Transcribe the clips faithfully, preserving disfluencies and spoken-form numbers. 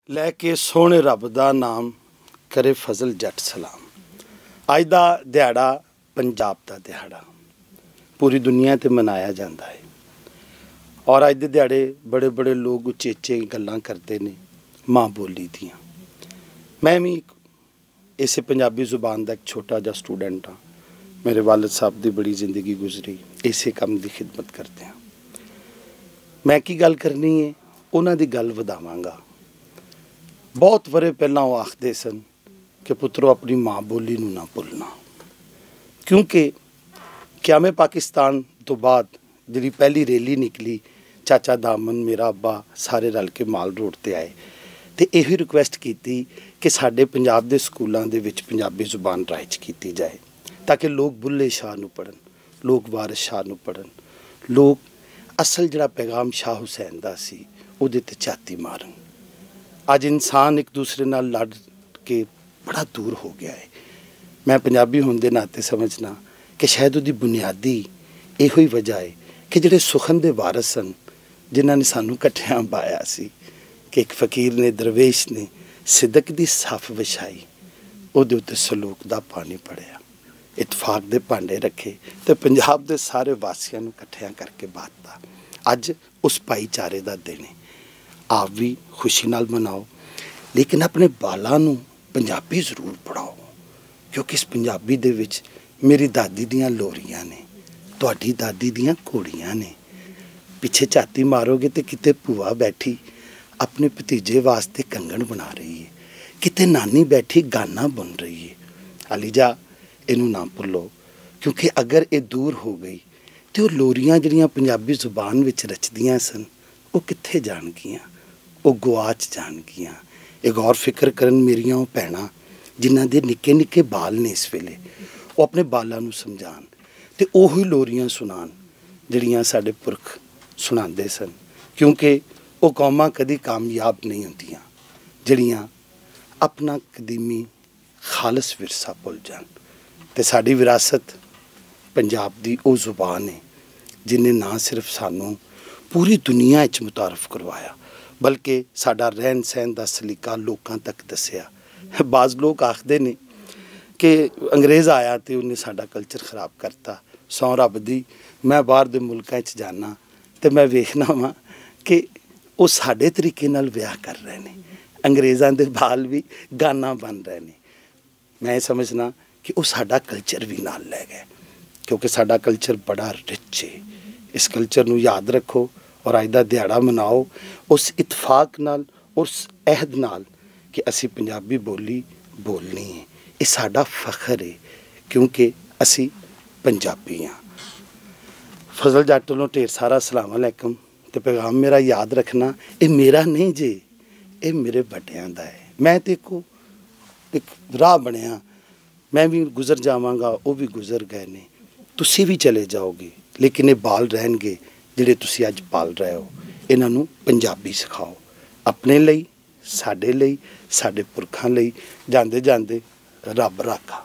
लैके सोहणे रब दा नाम करे फजल जट सलाम। अज दा दिहाड़ा पंजाब दा दिहाड़ा पूरी दुनिया ते मनाया जाता है और अज दे दिहाड़े बड़े बड़े लोग उचेचे गल्लां करते ने माँ बोली दियां। मैं भी इस पंजाबी जुबान का एक छोटा जा स्टूडेंट हाँ। मेरे वालिद साहब की बड़ी जिंदगी गुजरी इसे काम की खिदमत करते हैं। मैं की गल करनी है उन्हां दी गल वधावांगा। बहुत वरे पहला वो आखते सन कि पुत्रो अपनी माँ बोली नूं ना भुलना, क्योंकि क़यामे पाकिस्तान तो बाद जी पहली रैली निकली चाचा दामन मेरा अब्बा सारे रल के माल रोड पर आए तो यही रिक्वेस्ट की कि साडे पंजाब दे स्कूलों दे विच पंजाबी जुबान राइज की जाए ताकि लोग बुल्ले शाह नूं पढ़न, लोग वारिस शाह नूं पढ़न, लोग असल जिहड़ा पैगाम शाह हुसैन दा सी उहदे ते झाती मारन। अज इंसान एक दूसरे नाल लड़ के बड़ा दूर हो गया है। मैं पंजाबी होने के नाते समझना कि शायद उसकी बुनियादी इहो ही वजह है कि जिहड़े सुखन दे वारिस सन जिन्हां ने सानू इकट्ठियां पाया सी कि एक फकीर ने दरवेश ने सिदक दी सफ विछाई उहदे उत्ते सलूक दा पानी पड़िया इतफाक दे भांडे रखे तो पंजाब दे सारे वासियों नूं इकट्ठियां करके बांटता। अज उस भाईचारे दा दिन है। आप भी खुशी नाल मनाओ लेकिन अपने बालों नूं पंजाबी जरूर पढ़ाओ, क्योंकि इस पंजाबी दे विच मेरी दादी दियां लोरियां ने, तुहाडी दादी दियां घोड़ियां ने। पिछे झाती मारोगे तो किते भूआ बैठी अपने भतीजे वास्ते कंगन बना रही है, किते नानी बैठी गाना बुन रही है। अलीजा इनू ना भुलो, क्योंकि अगर ये दूर हो गई तो लोरियां जिहड़ियां पंजाबी जुबान विच रचदियां सन वो कित्थे जाणगियां, वो गुआच जाणगियां। एक गौर फिक्र करन मेरियां वो भैणां जिन्हां दे निक्के निक्के बाल ने इस वेले, वो अपने बालां नूं समझाण ते ओही लोरियां सुणाण जिहड़ियां साडे पुरख सुणांदे सन, क्योंकि वो कौमां कदी कामयाब नहीं होंदियां जिहड़ियां अपना कदीमी खालस विरसा भुल जाण। ते साडी विरासत पंजाब दी वो जुबान है जिन्हें ना सिर्फ सानू पूरी दुनिया च मुतारफ करवाया बल्कि साडा रहन सहन का सलीका लोगों तक दसिया। बाज़ लोग आखते ने कि अंग्रेज़ आया तो उन्हें साडा कल्चर खराब करता। सौ रब दी मैं बाहर दे मुल्कां च जाना तो मैं वेखना वा कि वो साडे तरीके नाल विआह कर रहे हैं, अंग्रेज़ां दे बाल भी गाना बन रहे हैं। मैं समझना कि वो साडा कल्चर भी नाल लै गए, क्योंकि साडा कल्चर बड़ा रिच है। इस कल्चर नूं याद रखो और अज दा दिहाड़ा मनाओ उस इतफाक नाल, उस अहद नाल कि असी पंजाबी बोली बोलनी है। ये साडा फखर है क्योंकि असी पंजाबी हाँ। फजल जट वालों ढेर सारा सलाम अलैकुम। तो पैगाम मेरा याद रखना, ये मेरा नहीं जे, ये मेरे वड्डियां दा है। मैं तो एक एक राह बनिया, मैं भी गुजर जावांगा, वो भी गुजर गए ने, तुसी भी चले जाओगे, लेकिन ये बाल रहणगे जिहड़े तुसी अज पाल रहे हो। इन्हां नूं पंजाबी सिखाओ अपने लई, साडे लई, साडे पुरखां लई। जांदे जांदे रब राखा।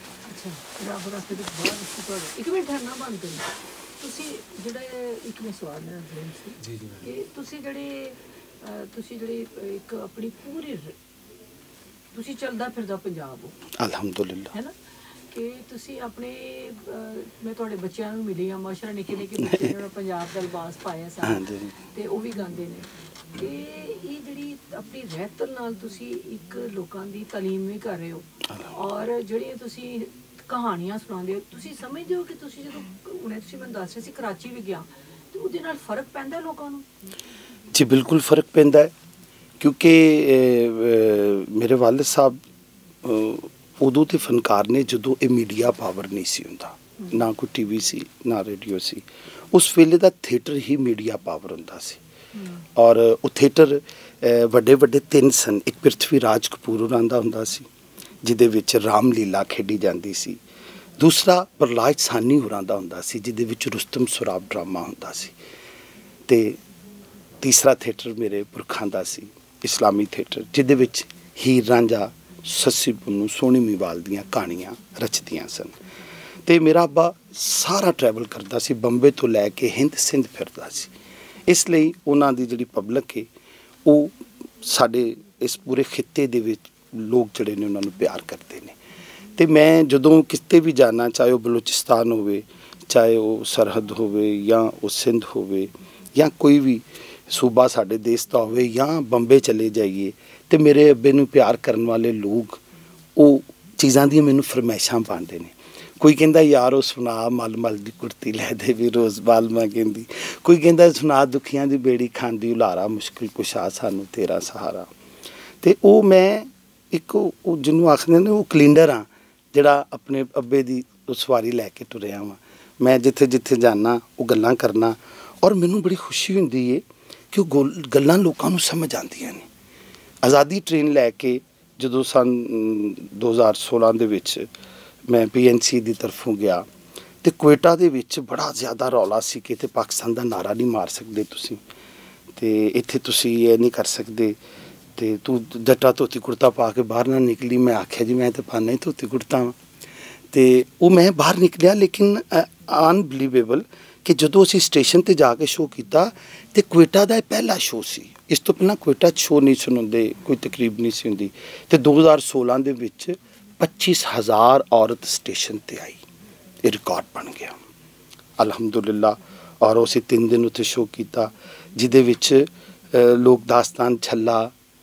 रब राखे तो बाद एक मिनट ठहरना बंद करो। तुसी जिहड़ा एक मैं सवाल मेरा ड्रीम सी जी जी कि तुसी जिहड़े तुसी जिहड़ी एक अपनी पूरी तुसी चलदा फिरदा पंजाब हो अल्हम्दुलिल्लाह, है ना, कि तुसी अपने मैं तुहाडे बच्चों नूं मिली आ माशाअल्लाह, निक्के निक्के बच्चे जिन्होंने पंजाब दा लिबास पाया सा ते वो भी गांदे ने। ते ये जिहड़ी अपनी रहतल नाल तुसी एक लोकां दी तालीम भी कर रहे हो और जिहड़ियां तुसी कहानियां सुणांदे हो, तुसी समझदे हो कि तुसी जदों हुणे तुसी मैनूं दस रहे सी कराची भी गया ते उहदे नाल फर्क पैंदा लोकां नूं? जी बिल्कुल फ़र्क पैंदा है, क्योंकि मेरे वालिद साहब उदों ते फनकार ने जदों ये मीडिया पावर नहीं सी हुंदा, ना कोई टी वी सी ना रेडियो सी। उस वेले दा थिएटर ही मीडिया पावर हुंदा सी और वो थिएटर वड्डे वड्डे तीन सन। एक पृथ्वी राज कपूर होरां दा हुंदा सी जिहदे विच रामलीला खेडी जाती सी, दूसरा प्रहलाद सानी होरां दा हुंदा सी जिहदे विच रुस्तम सुराब ड्रामा हुंदा सी, ते तीसरा थिएटर मेरे पुरखां दा सी इस्लामी थिएटर जिहदे विच हीर रांझा सस्सी पुन्नू सोहनी मीवाल दियां कहानियां रचदियां सन। ते मेरा अब्बा सारा ट्रैवल करता सी, बंबे तो लैके हिंद सिंध फिरदा सी। इसलिए उन्हां दी जिहड़ी पब्लिक है वो साडे इस पूरे खित्ते दे विच लोग जिहड़े ने उन्हां नूं प्यार करते ने। ते मैं जदों किते भी जाना, चाहे वो बलूचिस्तान होवे, चाहे वो सरहद होवे, या वो सिंध होवे, या कोई भी सूबा साडे देश दा होवे, या बंबे चले जाइए, तो मेरे अब्बे नूं प्यार करन वाले लोग वो चीज़ां दी मैनूं फरमाइशां पांदे ने। कोई कहंदा यार वो सुना मल मल दी कुर्ती लै दे भी रोज़ बालमा कहंदी, कोई कहंदा सुना दुखियां दी बेड़ी खांदी उलारा मुश्किल कुशा सानू तेरा सहारा। ते वो मैं एक वो जिन्हों आखदे ने वो कलिंडर हाँ जिहड़ा अपने अब्बे दी सवारी लैके टुरिया वां। मैं जिथे जिथे जाना वो गल्लां करना, और मैनूं बड़ी खुशी हुंदी है कि वो गल्लां लोकां नूं समझ आंदियां ने। आज़ादी ट्रेन लैके जदों सन दो हज़ार सोलह दे विच मैं पी एन सी की तरफों गया, तो क्वेटा दे विच बड़ा ज़्यादा रौला सी कि ते पाकिस्तान का नारा नहीं मार सकते तुसी, ते इत्थे तुसी ये नहीं कर सकते, ते तू जट्टा धोती कुर्ता पा के बाहर ना निकली। मैं आख्या जी मैं तो पाना ही धोती कुर्ता वा, तो वो मैं बाहर निकलिया। लेकिन अनबिलीवेबल कि जदों असीं स्टेशन ते जाके शो किया, तो क्वेटा का पहला शो सी। इस तो पहला क्वेटा शो नहीं सुनाते, कोई तकरीब नहीं सी हुंदी। ते दो हज़ार सोलह दे विच पच्चीस हज़ार औरत स्टेशन ते आई, ये रिकॉर्ड बन गया अलहमदुलिल्लाह। और उसे तीन दिन उत्थे शो किया जिदे विच लोक दास्तान छल्ला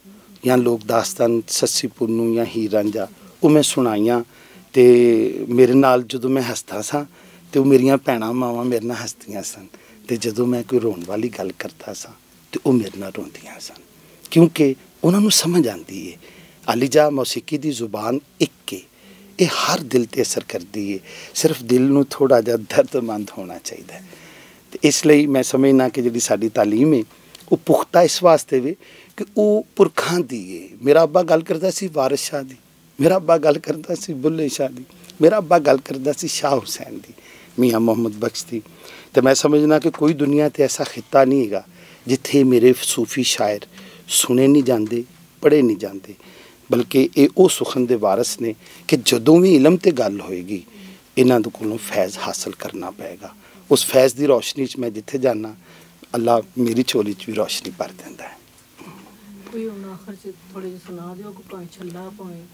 या लोक दास्तान सस्सी पुन्नू या हीर रांझा वो मैं सुनाइयां। ते मेरे नाल जदों मैं हसदा सा ते वो मेरियां भैणां मावां मेरे नाल हसदियां सन, ते जदों मैं कोई रोण वाली गल करता सा ते वो मेरे नाल रोंदियां सन, क्योंकि उन्हां नूं समझ आंदी है अलीजा मौसीकी दी जुबान एक है, ये हर दिल ते असर करती है। सिर्फ दिल नूं थोड़ा जिहा दर्दमंद होना चाहिए। तो इसलिए मैं समझना कि जिहड़ी साडी तालीम है वो पुख्ता इस वास्ते वे कि वो पुरखां दी है। मेरा अब्बा गल करदा सी वारिस शाह दी, मेरा अब्बा गल करदा सी बुल्ले शाह दी, मेरा अब्बा गल करदा सी शाह हुसैन दी, मियाँ मोहम्मद बख्श दी। तो मैं समझना कि कोई दुनिया ते ऐसा खित्ता नहीं हैगा जिथे मेरे सूफी शायर सुने नहीं जाते, पढ़े नहीं जाते, बल्कि ये वो सुखन दे वारस ने कि जदों भी इलम ते गल होएगी इन्हां दे कोलों फैज़ हासिल करना पेगा। उस फैज़ की रोशनी च मैं जिथे जाना अल्लाह मेरी झोली च भी रोशनी भर देंदा है। कोई हुण आखिर च थोड़े जिहे सुना दिओ कि भावें छल्ला भावें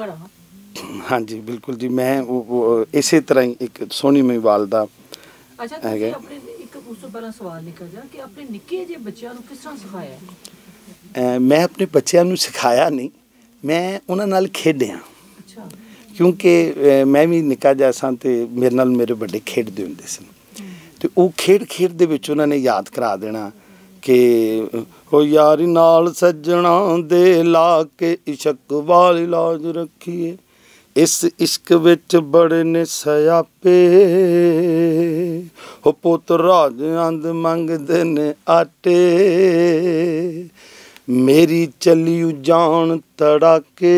घड़ा। हाँ जी बिल्कुल जी, मैं वो, वो इसे तरह ही एक सोहनी महिवाल दा। अच्छा तुसीं अपने एक उस तो पहला सवाल निकल जा कि अपने निक्के जे बच्चों नूं किस तरह सिखाया? मैं अपने बच्चों नूं सिखाया नहीं, मैं उन्हां नाल खेडिया। अच्छा। क्योंकि मैं भी निक्का जिहा सां ते मेरे नाल मेरे बड़े खेडदे हुंदे सन, ते वो खेड खेड दे विच उन्हां ने याद करा देना कि हो यारी नाल सज्जणा दे ला के इशक वाली लाज रखिए, इस इश्क विच बड़े ने सयापे, हो पुत राज आंद मंगदे ने आटे, मेरी चलियू जान तड़ाके,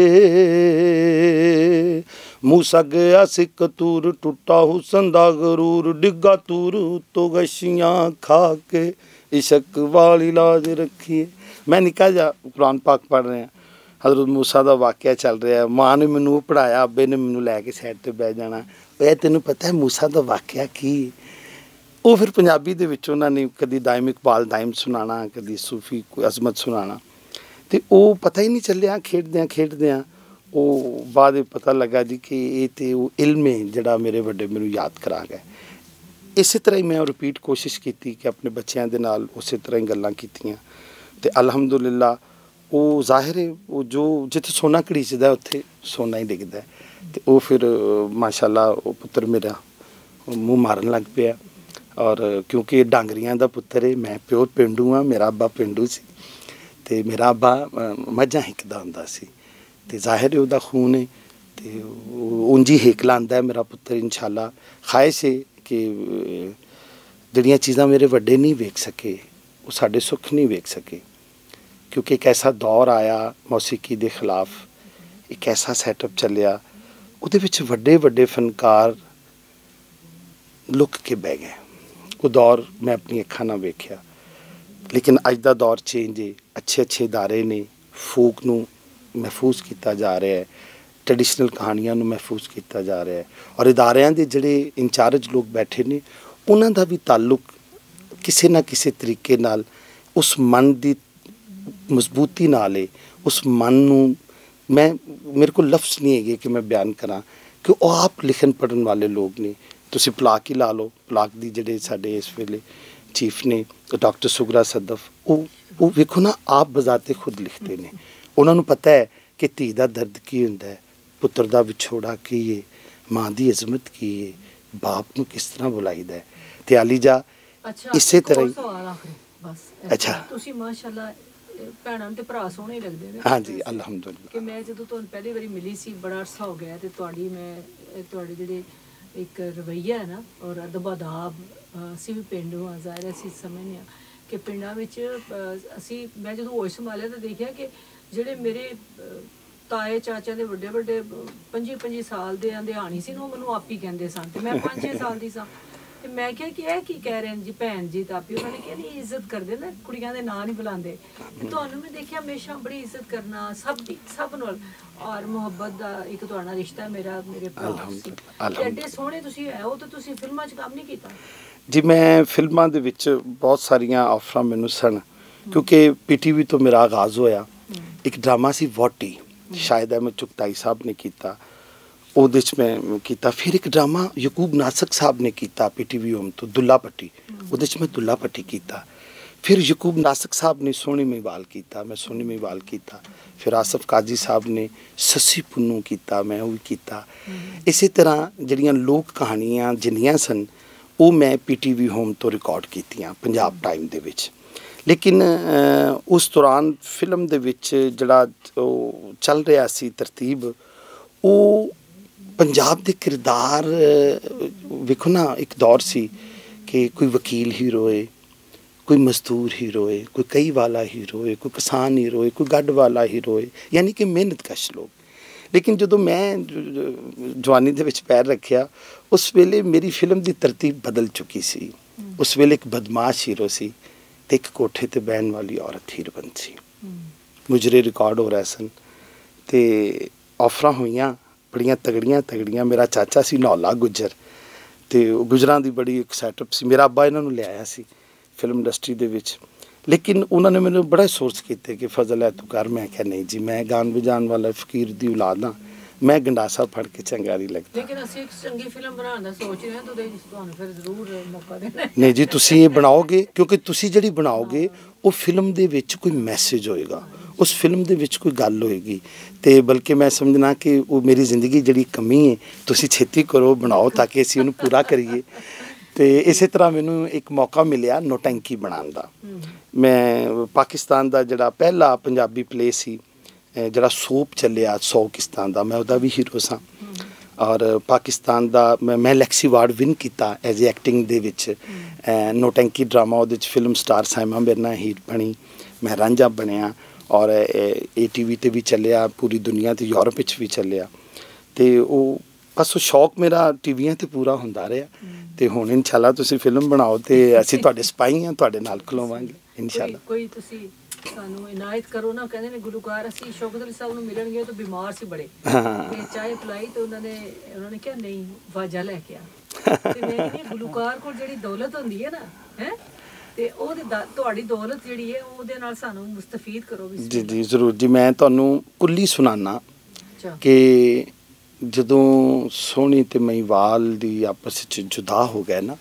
मूसा गया सिक तूर टुटा हुसन दा गरूर, डिग्गा तूर तो गशियां खा के इशक वाली लाज रखिए। मैं निका जा कुरान पाक पढ़ रहा, हज़रत मूसा का वाक़या चल रहा है, माँ ने मैनू पढ़ाया, अब्बे ने मैनू लैके साइड ते बह जाना, वह तेनों पता है मूसा का वाक़या की। वो फिर पंजाबी दे विच उन्होंने कभी दाइम इकबाल दाइम सुनाना, कभी सूफी कोई अजमत सुनाना, तो वो पता ही नहीं चलिया खेडद्यां खेडद्यां वो बाद पता लगा जी कि ये तो वो इल्म है जिहड़ा मेरे बड़े मैनू याद करा गए। इस तरह ही मैं रिपीट कोशिश की कि अपने बच्चों के नाल उस तरह ही गल्लां कीतियां, ते अलहमदुलिल्लाह वो जाहिर है वो जो जिथे सोना घड़ीचदा उत्थे सोना ही डिगदा है। तो वो फिर माशाअल्लाह वो पुत्र मेरा मूँह मारन लग पिया, और क्योंकि डांगरियां दा पुत्र है, मैं प्योर पेंडू हाँ, मेरा अब्बा पेंडू सी, ते मेरा अब्बा मझां हिकदा हुंदा सी, ते जाहिर है उहदा खून है, ते उंज ही हिक लांदा है मेरा पुत्र इंशाअल्लाह। ख्वाहिश है कि जिहड़ियां चीज़ां मेरे वड्डे नहीं वेख सके वो साडे सुख नहीं वेख सके, क्योंकि एक ऐसा दौर आया मौसीकी के खिलाफ, एक ऐसा सैटअप चलिया, उहदे विच वड्डे वड्डे फनकार लुक के बह गए। वो दौर मैं अपनी अखां नाल वेखिया, लेकिन अज दा दौर चेंज है, अच्छे अच्छे इदारे ने फोक नूं महफूज किया जा रहा है, ट्रेडिशनल कहानियां नूं महफूज किया जा रहा है, और इदारियां दे जिहड़े इंचार्ज लोग बैठे ने उन्हां दा भी ताल्लुक किसी ना किसी तरीके नाल उस मन दी ਮਜ਼ਬੂਤੀ ਨਾਲ ਏ ਉਸ ਮਨ ਨੂੰ ਮੈਂ ਮੇਰੇ ਕੋਲ ਲਫ਼ਜ਼ ਨਹੀਂ ਹੈਗੇ ਕਿ ਮੈਂ ਬਿਆਨ ਕਰਾਂ ਕਿ ਉਹ ਆਪ ਲਿਖਣ ਪੜ੍ਹਨ ਵਾਲੇ ਲੋਕ ਨੇ। ਤੁਸੀਂ ਪਲਾਕ ਹੀ ਲਾ ਲਓ, ਪਲਾਕ ਦੀ ਜਿਹੜੇ ਸਾਡੇ ਇਸ ਵੇਲੇ ਚੀਫ ਨੇ ਡਾਕਟਰ ਸੁਗਰਾ ਸਦਫ, ਉਹ ਉਹ ਵੇਖੋ ਨਾ ਆਪ ਬਜ਼ਾਤੇ ਖੁਦ ਲਿਖਦੇ ਨੇ। ਉਹਨਾਂ ਨੂੰ ਪਤਾ ਹੈ ਕਿ ਧੀ ਦਾ ਦਰਦ ਕੀ ਹੁੰਦਾ ਹੈ, ਪੁੱਤਰ ਦਾ ਵਿਛੋੜਾ ਕੀ ਹੈ, ਮਾਂ ਦੀ ਅਜ਼ਮਤ ਕੀ ਹੈ, ਬਾਪ ਨੂੰ ਕਿਸ ਤਰ੍ਹਾਂ ਬੁਲਾਈਦਾ ਹੈ। ਤੇ ਆਲੀਜਾ ਇਸੇ ਤਰ੍ਹਾਂ ਹੀ ਬਸ ਅੱਛਾ ਤੁਸੀਂ ਮਾਸ਼ਾਅੱਲਾ ਭੈਣਾਂ ਤੇ ਭਰਾ ਸੋਹਣੇ ਲੱਗਦੇ ਨੇ। ਹਾਂਜੀ ਅਲਹਮਦੁਲਿਲਾ। ਕਿ ਮੈਂ ਜਦੋਂ ਤੁਹਾਨੂੰ ਪਹਿਲੀ ਵਾਰੀ ਮਿਲੀ ਸੀ ਬੜਾ ਅਰਸਾ ਹੋ ਗਿਆ ਤੇ ਤੁਹਾਡੀ ਮੈਂ ਤੁਹਾਡੇ ਜਿਹੜੇ ਇੱਕ ਰਵੱਈਆ ਹੈ ਨਾ ਔਰ ਅਦਬ ਅਦਾਬ, ਅਸੀਂ ਵੀ ਪਿੰਡੋਂ ਆ, ਜ਼ਾਹਿਰ ਅਸੀਂ ਸਮਝਦੇ ਹਾਂ ਕਿ ਪਿੰਡਾਂ ਵਿੱਚ ਅਸੀਂ ਮੈਂ ਜਦੋਂ ਹੋਸ਼ ਸੰਭਾਲਿਆ ਤਾਂ ਦੇਖਿਆ ਕਿ ਜਿਹੜੇ ਮੇਰੇ ਤਾਏ ਚਾਚਿਆਂ ਦੇ ਵੱਡੇ ਵੱਡੇ ਪੰਜੀ ਪੰਜੀ ਸਾਲ ਦੇ ਆਂਧਿਆਣੀ ਸੀ ਨਾ, ਉਹ ਮੈਨੂੰ ਆਪੀ ਕਹਿੰਦੇ ਸਨ ਤੇ ਮੈਂ ਪੰਜ ਛੇ ਸਾਲ ਦੀ ਸਾਂ। ਤੇ ਮੈਂ ਕਿਹਾ ਕਿ ਇਹ ਕੀ ਕਹਿ ਰਹੇ ਨੇ ਜੀ ਭੈਣ ਜੀ ਤਾਪੀ, ਉਹਨਾਂ ਨੇ ਕਿਹਾ ਨਹੀਂ ਇੱਜ਼ਤ ਕਰਦੇ ਨਾ, ਕੁੜੀਆਂ ਦੇ ਨਾਂ ਨਹੀਂ ਬੁਲਾਉਂਦੇ। ਤੇ ਤੁਹਾਨੂੰ ਮੈਂ ਦੇਖਿਆ ਹਮੇਸ਼ਾ ਬੜੀ ਇੱਜ਼ਤ ਕਰਨਾ ਸਭ ਦੀ, ਸਭ ਨਾਲ, ਔਰ ਮੁਹੱਬਤ ਦਾ ਇੱਕ ਤੁਹਾਡਾ ਰਿਸ਼ਤਾ ਮੇਰਾ ਮੇਰੇ ਭਰਾ ਸੀ। ਤੇ ਐਡੇ ਸੋਹਣੇ ਤੁਸੀਂ ਹੈ, ਉਹ ਤਾਂ ਤੁਸੀਂ ਫਿਲਮਾਂ 'ਚ ਕੰਮ ਨਹੀਂ ਕੀਤਾ ਜੀ। ਮੈਂ ਫਿਲਮਾਂ ਦੇ ਵਿੱਚ ਬਹੁਤ ਸਾਰੀਆਂ ਆਫਰਾਂ ਮੈਨੂੰ ਸਨ ਕਿਉਂਕਿ ਪੀਟੀਵੀ ਤੋਂ ਮੇਰਾ ਆਗਾਜ਼ ਹੋਇਆ। ਇੱਕ ਡਰਾਮਾ ਸੀ ਵੋਟੀ, ਸ਼ਾਇਦ ਅਹਿਮਦ ਚੁਗਤਾਈ ਸਾਹਿਬ ਨੇ ਕੀਤਾ, ਉਹਦੇ 'ਚ ਮੈਂ ਕੀਤਾ। ਫਿਰ ਇੱਕ ਡਰਾਮਾ ਯਕੂਬ ਨਾਸਕ ਸਾਹਿਬ ਨੇ ਕੀਤਾ ਪੀਟੀਵੀ ਹੋਮ ਤੋਂ, ਦੁੱਲਾ ਭੱਟੀ, ਉਹਦੇ 'ਚ ਮੈਂ ਦੁੱਲਾ ਭੱਟੀ ਕੀਤਾ। ਫਿਰ ਯਕੂਬ ਨਾਸਕ ਸਾਹਿਬ ਨੇ ਸੋਹਣੀ ਮਹੀਵਾਲ ਕੀਤਾ, ਮੈਂ ਸੋਹਣੀ ਮਹੀਵਾਲ ਕੀਤਾ। ਫਿਰ ਆਸਫ ਕਾਜੀ ਸਾਹਿਬ ਨੇ ਸੱਸੀ ਪੁੰਨੂ ਕੀਤਾ, ਮੈਂ ਉਹ ਵੀ ਕੀਤਾ। ਇਸੇ ਤਰ੍ਹਾਂ ਜਿਹੜੀਆਂ ਲੋਕ ਕਹਾਣੀਆਂ ਜਿੰਨੀਆਂ ਸਨ ਉਹ ਮੈਂ ਪੀਟੀਵੀ ਹੋਮ ਤੋਂ ਰਿਕਾਰਡ ਕੀਤੀਆਂ ਪੰਜਾਬ ਟਾਈਮ ਦੇ ਵਿੱਚ। ਲੇਕਿਨ ਉਸ ਦੌਰਾਨ ਫਿਲਮ ਦੇ ਵਿੱਚ ਜਿਹੜਾ ਉਹ ਚੱਲ ਰਿਹਾ ਸੀ ਤਰਤੀਬ, ਉਹ ਪੰਜਾਬ ਦੇ ਕਿਰਦਾਰ ਵੇਖੋ ਨਾ, ਇੱਕ ਦੌਰ ਸੀ ਕਿ ਕੋਈ ਵਕੀਲ ਹੀਰੋ ਹੈ, ਕੋਈ ਮਜ਼ਦੂਰ ਹੀਰੋ ਹੈ, ਕੋਈ ਕਈ ਵਾਲਾ ਹੀਰੋ ਹੈ, ਕੋਈ ਕਿਸਾਨ ਹੀਰੋ ਹੈ, ਕੋਈ ਗੱਡ ਵਾਲਾ ਹੀਰੋ ਹੈ, ਯਾਨੀ ਕਿ ਮਿਹਨਤਕਸ਼ ਲੋਕ। ਲੇਕਿਨ ਜਦੋਂ ਮੈਂ ਜਵਾਨੀ ਦੇ ਵਿੱਚ ਪੈਰ ਰੱਖਿਆ ਉਸ ਵੇਲੇ ਮੇਰੀ ਫਿਲਮ ਦੀ ਤਰਤੀਬ ਬਦਲ ਚੁੱਕੀ ਸੀ। ਉਸ ਵੇਲੇ ਇੱਕ ਬਦਮਾਸ਼ ਹੀਰੋ ਸੀ ਤੇ ਇੱਕ ਕੋਠੇ ਤੇ ਬਹਿਣ ਵਾਲੀ ਔਰਤ ਹੀਰੋਇਨ ਸੀ। ਮੁਜਰੇ ਰਿਕਾਰਡ ਹੋ ਰਹੇ ਸਨ ਤੇ ਆਫਰਾਂ ਹੋਈਆਂ ਬੜੀਆਂ ਤਗੜੀਆਂ ਤਗੜੀਆਂ। ਮੇਰਾ ਚਾਚਾ ਸੀ ਨੌਲਾ ਗੁੱਜਰ ਤੇ ਉਹ ਗੁੱਜਰਾਂ ਦੀ ਬੜੀ ਇੱਕ ਸੈਟਅਪ ਸੀ। ਮੇਰਾ ਅੱਬਾ ਇਹਨਾਂ ਨੂੰ ਲਿਆਇਆ ਸੀ ਫਿਲਮ ਇੰਡਸਟਰੀ ਦੇ ਵਿੱਚ, ਲੇਕਿਨ ਉਹਨਾਂ ਨੇ ਮੈਨੂੰ ਬੜਾ ਸੋਰਸ ਕੀਤੇ ਕਿ ਫਜ਼ਲ ਹੈ ਤੂੰ ਕਰ। ਮੈਂ ਕਿਹਾ ਨਹੀਂ ਜੀ, ਮੈਂ ਗਾਣ ਵਜਾਉਣ ਵਾਲਾ ਫਕੀਰ ਦੀ ਔਲਾਦ ਹਾਂ, ਮੈਂ ਗੰਡਾਸਾ ਫੜ ਕੇ ਚੰਗਾ ਨਹੀਂ ਲੱਗਦਾ। ਲੇਕਿਨ ਅਸੀਂ ਇੱਕ ਚੰਗੀ ਫਿਲਮ ਬਣਾਉਣ ਦਾ ਸੋਚ ਰਹੇ ਹਾਂ ਤਾਂ ਉਹਦੇ ਵਿੱਚ ਤੁਹਾਨੂੰ ਫਿਰ ਜ਼ਰੂਰ ਮੌਕਾ ਦੇਣਾ। ਨਹੀਂ ਜੀ, ਤੁਸੀਂ ਇਹ ਬਣਾਓਗੇ ਕਿਉਂਕਿ ਤੁਸੀਂ ਜਿਹੜੀ ਬਣਾਓਗੇ ਉਹ ਫਿਲਮ ਦੇ ਵਿੱਚ ਕੋਈ ਮੈਸੇਜ ਹੋਏਗਾ, ਉਸ ਫਿਲਮ ਦੇ ਵਿੱਚ ਕੋਈ ਗੱਲ ਹੋਏਗੀ। ਤੇ ਬਲਕਿ ਮੈਂ ਸਮਝਣਾ ਕਿ ਉਹ ਮੇਰੀ ਜ਼ਿੰਦਗੀ ਜਿਹੜੀ ਕਮੀ ਹੈ ਤੁਸੀਂ ਛੇਤੀ ਕਰੋ, ਬਣਾਓ ਤਾਂ ਕਿ ਅਸੀਂ ਉਹਨੂੰ ਪੂਰਾ ਕਰੀਏ। ਤੇ ਇਸੇ ਤਰ੍ਹਾਂ ਮੈਨੂੰ ਇੱਕ ਮੌਕਾ ਮਿਲਿਆ ਨੋਟੰਕੀ ਬਣਾਉਣ ਦਾ। ਮੈਂ ਪਾਕਿਸਤਾਨ ਦਾ ਜਿਹੜਾ ਪਹਿਲਾ ਪੰਜਾਬੀ ਪਲੇ ਸੀ ਜਿਹੜਾ ਸੋਪ ਚੱਲਿਆ ਸੌਕਿਸਤਾਨ ਦਾ, ਮੈਂ ਉਹਦਾ ਵੀ ਹੀਰੋ ਸਾਂ। ਔਰ ਪਾਕਿਸਤਾਨ ਦਾ ਮੈਂ ਮੈਂ ਲੈਕਸੀ ਅਵਾਰਡ ਵਿਨ ਕੀਤਾ ਐਜ਼ ਐਕਟਿੰਗ ਦੇ ਵਿੱਚ। ਨੋਟੰਕੀ ਡਰਾਮਾ ਉਹਦੇ 'ਚ ਫਿਲਮ ਸਟਾਰ ਸਾਇਮਾ ਮੇਰੇ ਨਾਲ ਹੀਰ ਬਣੀ, ਮੈਂ ਰਾਂਝਾ ਬਣਿਆ ਔਰ ਏ ਟੀ ਵੀ 'ਤੇ ਵੀ ਚੱਲਿਆ, ਪੂਰੀ ਦੁਨੀਆ 'ਤੇ ਯੂਰਪ ਵਿੱਚ ਵੀ ਚੱਲਿਆ। ਤੇ ਉਹ ਬਸ ਉਹ ਸ਼ੌਕ ਮੇਰਾ ਟੀਵੀਆਂ 'ਤੇ ਪੂਰਾ ਹੁੰਦਾ ਰਿਹਾ। ਤੇ ਹੁਣ ਇਨਸ਼ਾਅੱਲਾ ਤੁਸੀਂ ਫਿਲਮ ਬਣਾਓ ਤੇ ਅਸੀਂ ਤੁਹਾਡੇ ਸਿਪਾਹੀ ਹਾਂ, ਤੁਹਾਡੇ ਨਾਲ ਖਲੋਵਾਂਗੇ ਇਨਸ਼ਾਅੱਲਾ। ਕੋਈ ਤੁਸੀਂ ਸਾਨੂੰ ਇਨਾਇਤ ਕਰੋ ਨਾ। ਕਹਿੰਦੇ ਨੇ ਗੁਲੂਕਾਰ ਅਸੀਂ ਸ਼ੌਕਤ ਅਲੀ ਸਾਹਿਬ ਨੂੰ ਮਿਲਣ ਗਏ ਤਾਂ ਬਿਮਾਰ ਸੀ ਬੜੇ, ਤੇ ਚਾਹ ਪਿਲਾਈ ਤੇ ਉਹਨਾਂ ਨੇ ਉਹਨਾਂ ਨੇ ਕਿਹਾ ਨਹੀਂ ਵਾਜਾ ਲੈ ਕੇ ਆ। ਤੇ ਮੈਂ ਕਹਿੰਦੀ ਗੁਲੂਕਾਰ ਕੋਲ ਜਿਹੜੀ ਦੌਲਤ ਹੁੰਦੀ ਹੈ ਨਾ ਹੈ ਤੇ ਉਹਦੀ ਤੁਹਾਡੀ ਦੌਲਤ ਜਿਹੜੀ ਹੈ ਉਹਦੇ ਨਾਲ ਸਾਨੂੰ ਮੁਸਤਫੀਦ ਕਰੋ। ਜੀ ਜੀ ਜ਼ਰੂਰ ਜੀ। ਮੈਂ ਤੁਹਾਨੂੰ ਕੁੱਲੀ ਸੁਣਾਨਾ ਕਿ ਜਦੋਂ ਸੋਹਣੀ ਤੇ ਮਹੀਵਾਲ ਦੀ ਆਪਸ ਵਿੱਚ ਜੁਦਾ ਹੋ ਗਏ ਨਾ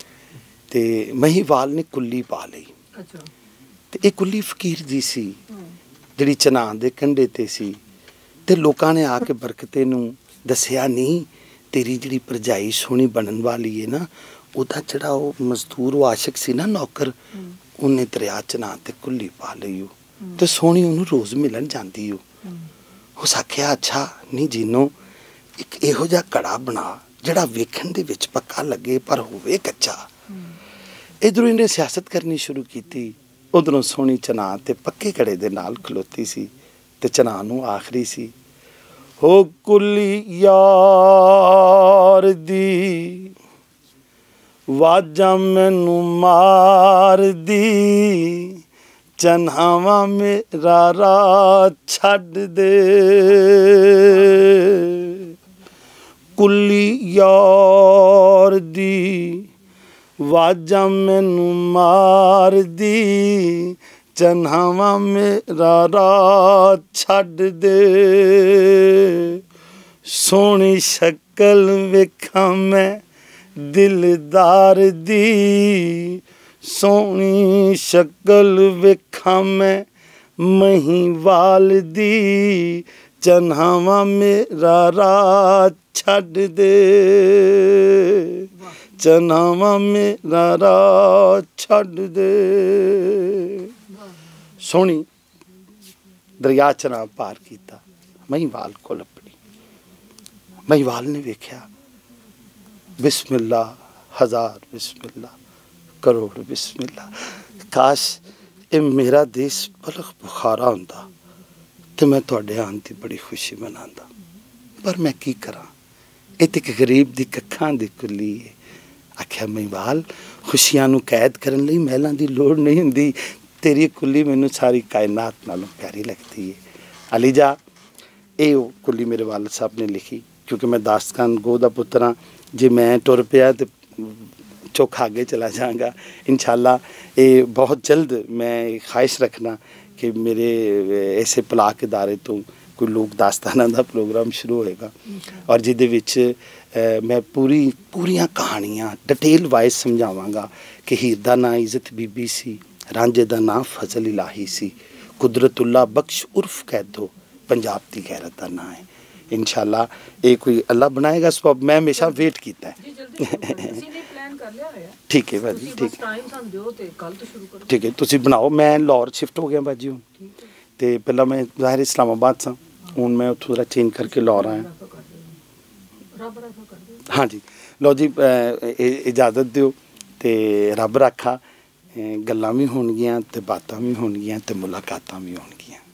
ਤੇ ਮਹੀਵਾਲ ਨੇ ਕੁੱਲੀ ਪਾ ਲਈ। ਅੱਛਾ। ਤੇ ਇਹ ਕੁੱਲੀ ਫਕੀਰ ਦੀ ਸੀ ਜਿਹੜੀ ਚਨਾਹ ਦੇ ਕੰਢੇ ਤੇ ਸੀ। ਤੇ ਲੋਕਾਂ ਨੇ ਆ ਕੇ ਬਰਕਤੇ ਨੂੰ ਦੱਸਿਆ ਨਹੀਂ ਤੇਰੀ ਜਿਹੜੀ ਭਰਜਾਈ ਸੋਹਣੀ ਬਣਨ ਵਾਲੀ ਹੈ ਨਾ, ਉਹਦਾ ਜਿਹੜਾ ਉਹ ਮਜ਼ਦੂਰ ਉਹ ਆਸ਼ਿਕ ਸੀ ਨਾ ਨੌਕਰ, ਉਹਨੇ ਦਰਿਆ ਚਨਾਹ ਤੇ ਕੁੱਲੀ ਪਾ ਲਈ ਉਹ ਤੇ ਸੋਹਣੀ ਉਹਨੂੰ ਰੋਜ਼ ਮਿਲਣ ਜਾਂਦੀ ਉਹ। ਉਸ ਆਖਿਆ ਅੱਛਾ ਨਹੀਂ ਜੀਨੋ, ਇੱਕ ਇਹੋ ਜਿਹਾ ਘੜਾ ਬਣਾ ਜਿਹੜਾ ਵੇਖਣ ਦੇ ਵਿੱਚ ਪੱਕਾ ਲੱਗੇ ਪਰ ਹੋਵੇ ਕੱਚਾ। ਇੱਧਰੋਂ ਇਹਨੇ ਸਿਆਸਤ ਕਰਨੀ ਸ਼ੁਰੂ ਕੀਤੀ, ਉੱਧਰੋਂ ਸੋਹਣੀ ਚਨਾਹ ਤੇ ਪੱਕੇ ਘੜੇ ਦੇ ਨਾਲ ਖਲੋਤੀ ਸੀ ਤੇ ਚਨਾਹ ਨੂੰ ਆਖਰੀ ਸੀ ਹੋ ਕੁੱਲੀ ਯਾਰ ਦੀ ਵਾਜਾਂ ਮੈਨੂੰ ਮਾਰਦੀ, ਚਨਾਵਾਂ ਮੇਰਾ ਰਾਹ ਛੱਡ ਦੇ। ਕੁੱਲੀ ਯਾਰ ਦੀ ਵਾਜਾਂ ਮੈਨੂੰ ਮਾਰਦੀ, ਚਨਾਵਾ ਮੇਰਾ ਰਾਹ ਛੱਡ ਦੇ ਸੋਹਣੀ ਸ਼ਕਲ ਵੇਖਾਂ ਮੈਂ ਦਿਲਦਾਰ ਦੀ ਸੋਹਣੀ ਸ਼ਕਲ ਵੇਖਾਂ ਮੈਂ ਮਹੀਵਾਲ ਦੀ ਚਨਾਵਾ ਮੇਰਾ ਰਾਹ ਛੱਡ ਦੇ ਚਨਾਵਾ ਮੇਰਾ ਰਾਹ ਛੱਡ ਦੇ ਸੋਹਣੀ ਦਰਿਆ ਚਨਾ ਪਾਰ ਕੀਤਾ ਮਹੀਵਾਲ ਕੋਲ ਆਪਣੀ ਮਹੀਵਾਲ ਨੇ ਵੇਖਿਆ ਬਿਸਮਿल्ला ਹਜ਼ਾਰ ਬਿਸਮਿल्ला ਕਰੋੜ ਬਿਸਮਿल्ला ਕਾਸ਼ ਇਹ ਮੇਰਾ ਦੇਸ਼ ਬਲਖ ਬੁਖਾਰਾ ਹੁੰਦਾ ਤੇ ਮੈਂ ਤੁਹਾਡੇ ਆਉਣ ਦੀ ਬੜੀ ਖੁਸ਼ੀ ਮਨਾਉਂਦਾ ਪਰ ਮੈਂ ਕੀ ਕਰਾਂ ਇਹ ਤੇ ਇੱਕ ਗਰੀਬ ਦੀ ਕੱਖਾਂ ਦੀ ਕੁੱਲੀ ਹੈ ਆਖਿਆ ਮਹੀਵਾਲ ਖੁਸ਼ੀਆਂ ਨੂੰ ਕੈਦ ਕਰਨ ਲਈ ਮਹਿਲਾਂ ਦੀ ਲੋੜ ਨਹੀਂ ਹੁੰਦੀ तेरी कुली मैनू सारी कायनात नालों प्यारी लगती है अली जा ये कुली मेरे वालद साहब ने लिखी क्योंकि मैं दास्तान गो दा पुत्र हाँ जे मैं टुर पिया तो चौक आगे चला जाऊँगा इंशाअल्लाह ये बहुत जल्द मैं ख्वाहिश रखना कि मेरे ऐसे पलाक इदारे तो कोई लोग दास्ताना का प्रोग्राम शुरू होएगा और जिहदे विच मैं पूरी पूरियां कहानियां डिटेल वाइज समझावांगा कि हीर दा नां इज़्ज़त बीबी सी रांझे का नाम फजल इलाही सी कुदरतुल्ला बख्श उर्फ कैदो पंजाब की गैरत का नाम है इंशाअल्लाह ये कोई अल्लाह बनाएगा सबब मैं हमेशा वेट किया है ठीक है भाजी ठीक ठीक है तुसी बनाओ मैं लाहौर शिफ्ट हो गया भाजी हूँ तो पहला मैं ज़ाहिर इस्लामाबाद सा हूँ मैं उतों थोड़ा चेंज करके लाहौर आया हाँ जी लो जी इजाज़त दिओ तो रब रखा ਗੱਲਾਂ ਵੀ ਹੋਣਗੀਆਂ ਤੇ ਬਾਤਾਂ ਵੀ ਹੋਣਗੀਆਂ ਤੇ ਮੁਲਾਕਾਤਾਂ ਵੀ ਹੋਣਗੀਆਂ